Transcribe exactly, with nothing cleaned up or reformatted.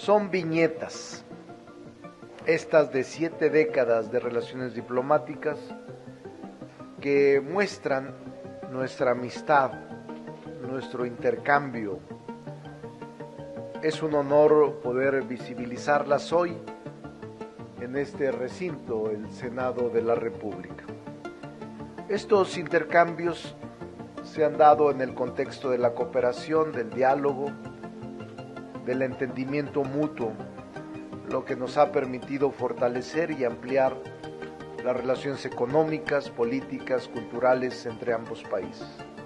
Son viñetas, estas de siete décadas de relaciones diplomáticas que muestran nuestra amistad, nuestro intercambio. Es un honor poder visibilizarlas hoy en este recinto, el Senado de la República. Estos intercambios se han dado en el contexto de la cooperación, del diálogo, del entendimiento mutuo, lo que nos ha permitido fortalecer y ampliar las relaciones económicas, políticas, culturales entre ambos países.